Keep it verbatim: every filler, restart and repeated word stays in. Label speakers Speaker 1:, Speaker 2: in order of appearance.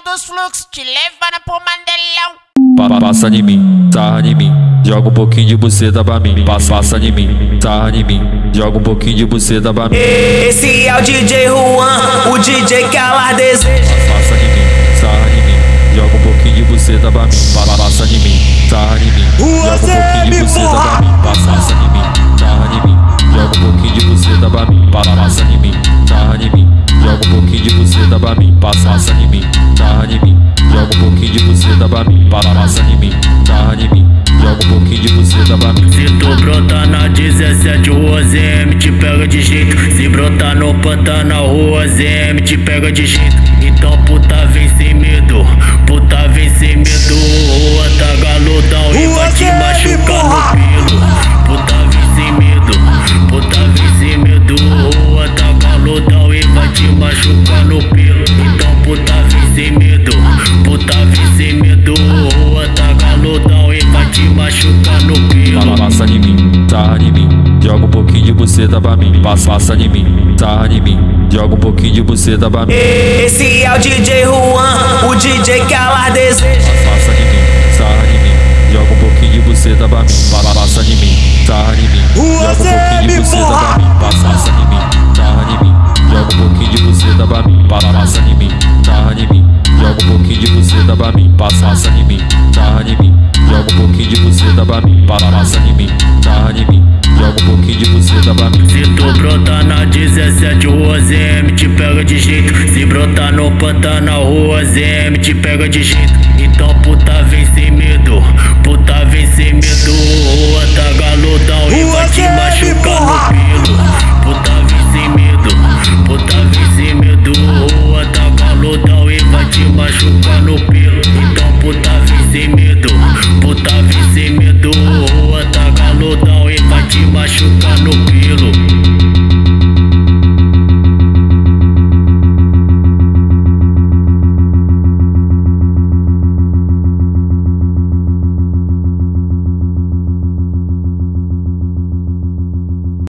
Speaker 1: dos fluxos, te levando pro Mandelão.
Speaker 2: Passa em mim, sarra em mim, joga um pouquinho de buceta pra mim. Passa, passa em mim, sarra em mim, joga um pouquinho de buceta pra mim.
Speaker 3: Esse é o D J Juan, o D J que ela deseja.
Speaker 2: Passa em mim, sarra em mim, joga um pouquinho de buceta pra mim. Passa em mim, sarra em mim, joga um pouquinho de buceta pra mim. Passa em mim, sarra em mim, joga um pouquinho de buceta pra mim. Passa em mim, sarra em mim, joga um pouquinho de buceta pra mim. Passa em mim, sarra em mim, joga um pouquinho de buceta pra mim. Passa em mim, sarra em mim, joga um pouquinho de buceta pra mim.
Speaker 4: Se tu brotar na dezessete, o O Z M te pega de jeito. Se brotar no Pantanal, o O Z M te pega de jeito. Então puta vem sem medo, puta vem sem medo. Rua tá galudão e vai te machucar no pelo. Puta vem sem medo, puta vem sem medo. Rua tá galudão e vai te machucar no pelo. Então puta vem sem medo, puta vem sem medo. Rua tá galudão e vai te machucar no pelo.
Speaker 2: Passa em mim, sarra em mim, joga um pouquinho de buceta pra mim. Passa, passa em mim, sarra em mim, joga um pouquinho de buceta pra mim.
Speaker 3: Esse é o D J Juan, o D J que ela deseja.
Speaker 2: Passa em mim, sarra em mim, joga um pouquinho de buceta pra mim. Passa em mim, sarra em mim, joga um pouquinho de buceta pra mim. Passa em mim, sarra em mim, joga um pouquinho de buceta pra mim. Passa em mim, sarra em mim, joga um pouquinho de buceta pra mim. Passa em mim, sarra em mim, joga um pouquinho de buceta pra mim. Passa em mim, sarra em mim, joga um pouquinho de buceta pra mim.
Speaker 4: Se tu brotar na dezessete, o O Z M te pega de jeito. Se brotar no Pantanal, o O Z M te pega de jeito. Então puta vem sem medo, puta vem sem medo. Rua tá galudão e vai te machucar no pelo. Puta vem sem medo, puta vem sem medo.